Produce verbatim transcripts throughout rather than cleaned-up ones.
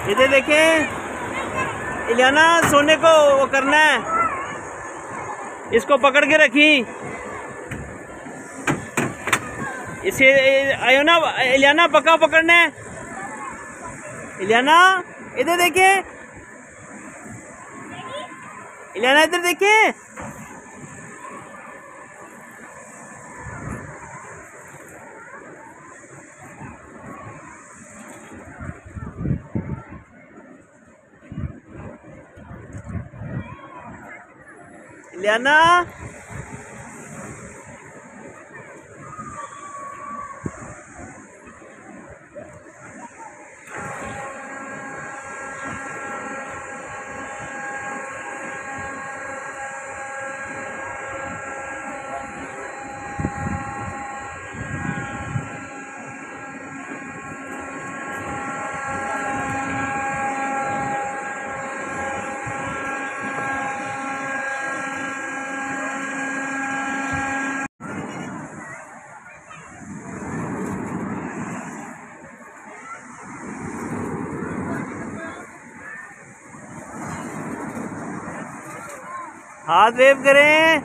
इधर देखें, इलियाना सोने को वो करना है, इसको पकड़ के रखी। इसे आयो ना इलियाना, पक्का पकड़ना है। इलियाना इधर देखे, इलियाना इधर देखे। इलियाना हाथ वेव करें।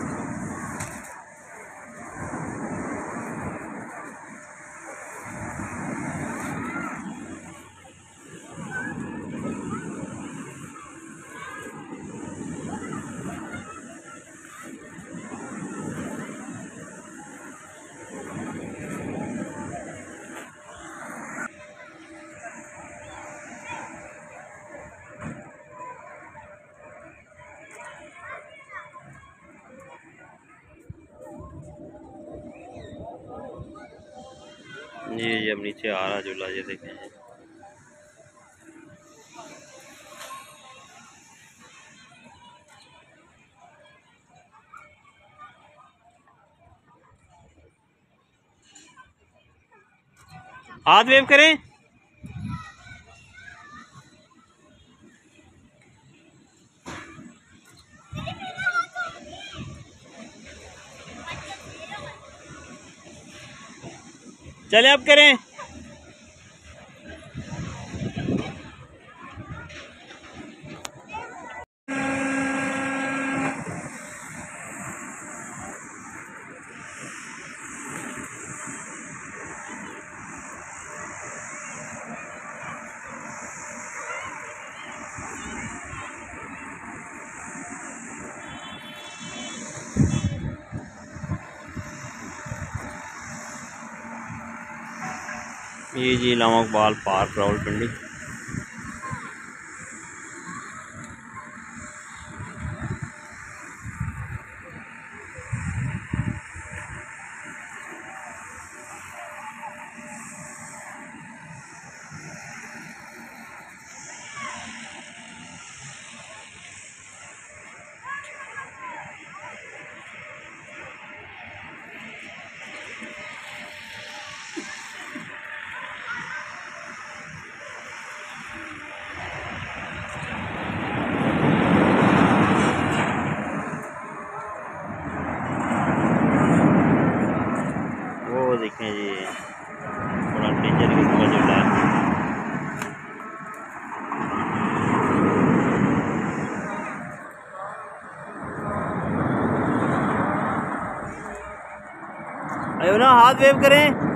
ये ये अब नीचे आ रहा झूला, ये देखें। हाथ वेव करें। चले अब करें। ये जी इलामा इकबाल पार्क रावलपिंडी। देखें जी बड़ा डेंजर किस्म का झूला है। आयो ना, हाथ वेव करें।